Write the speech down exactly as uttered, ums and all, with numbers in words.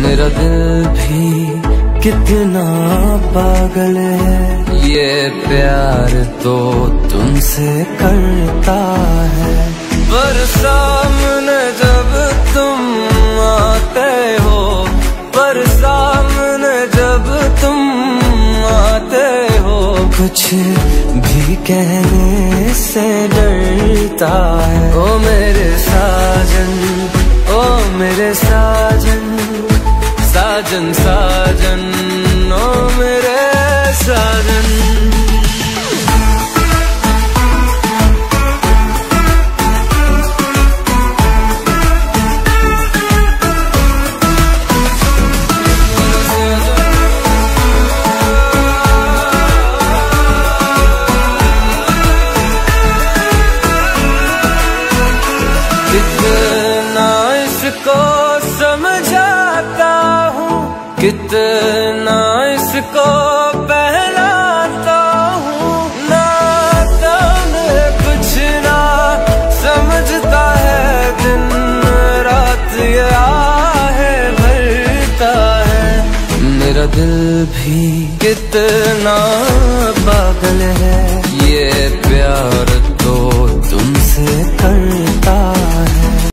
मेरा दिल भी कितना पागल है, ये प्यार तो तुमसे करता है। पर सामने जब तुम आते हो, पर सामने जब तुम आते हो, कुछ भी कहने से डरता है। ओ मेरे साजन, ओ मेरे साजन, साजन साजन, ओ मेरे साजन। कितना इसको समझाता हूँ, कितना इसको पहलाता हूँ, नाता में कुछ ना समझता है, दिन रात ये आहे भरता है। मेरा दिल भी कितना पागल है, ये प्यार